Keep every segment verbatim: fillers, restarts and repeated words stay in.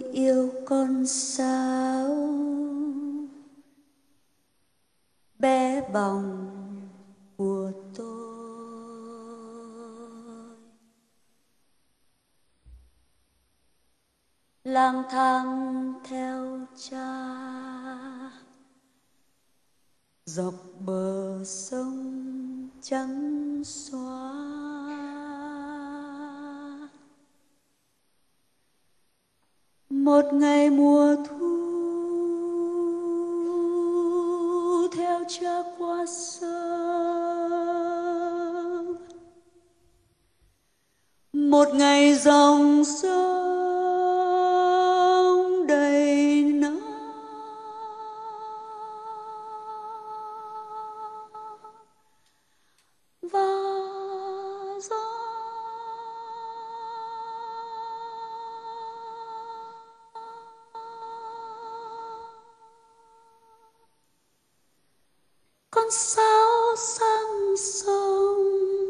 tôi yêu con sáo bé bỏng của tôi, lang thang theo cha dọc bờ sông trắng xóa. Một ngày mùa thu theo cha qua sông, một ngày dòng sông đầy nắng và gió. Con sáo sang sông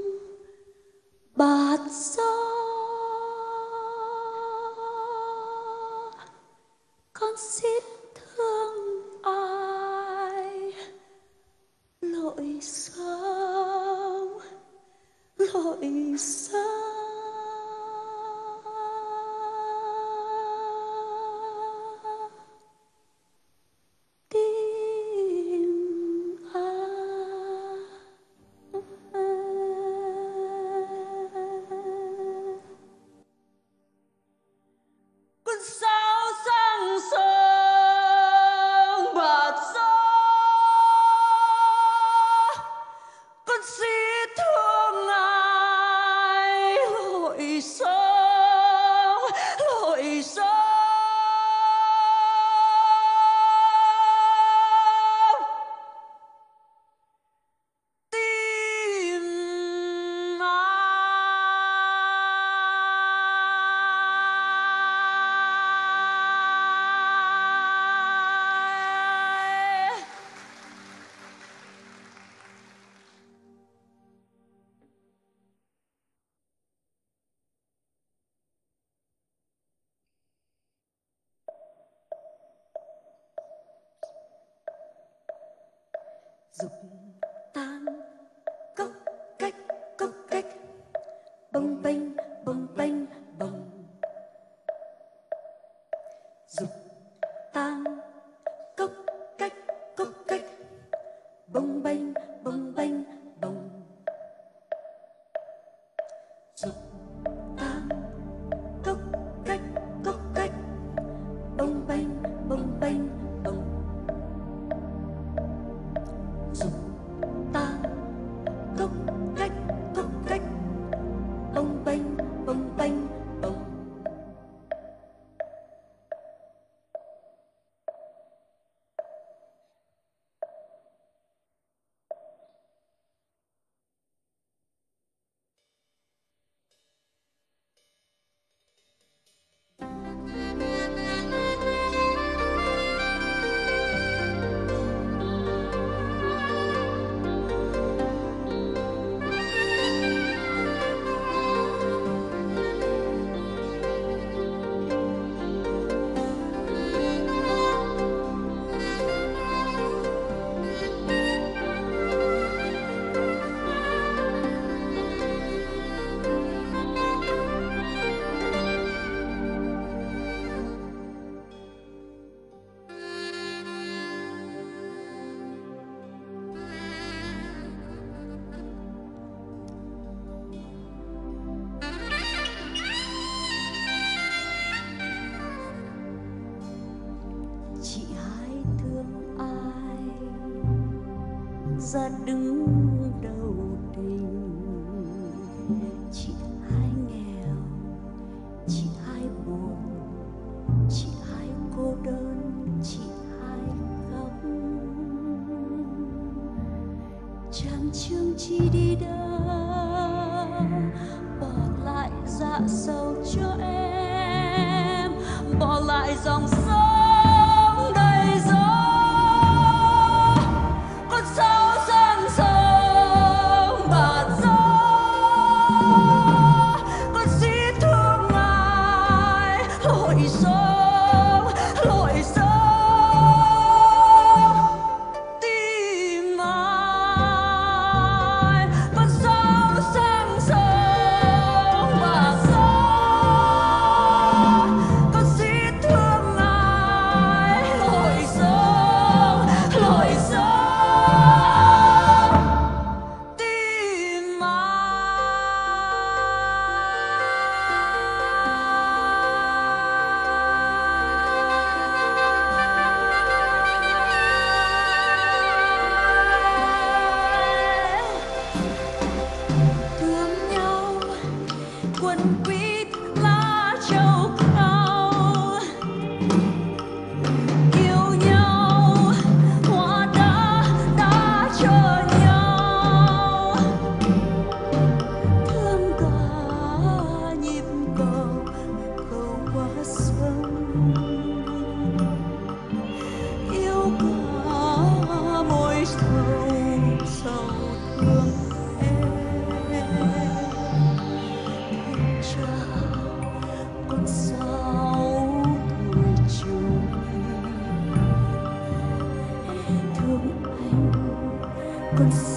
bạt gió, con xin thương ai lội sông lội sông. Dục tan cốc cách cốc cách, bồng bềnh bồng bềnh bồng. Dục tan cốc cách cốc cách, bồng bềnh bồng bềnh bồng. Dục tan cốc cách cốc cách, bồng bềnh bồng bềnh bồng. Dục tan cốc cách cốc cách, bồng bềnh bồng bềnh bồng. Ra đứng đầu đình, chị hai nghèo, chị hai buồn, chị hai cô đơn, chị hai khóc. Chẳng chương chi đi đâu, bỏ lại dạ sầu cho em, bỏ lại dòng sông đầy gió. Con sáo sang sông bạt gió, con xin thương ai lội sông con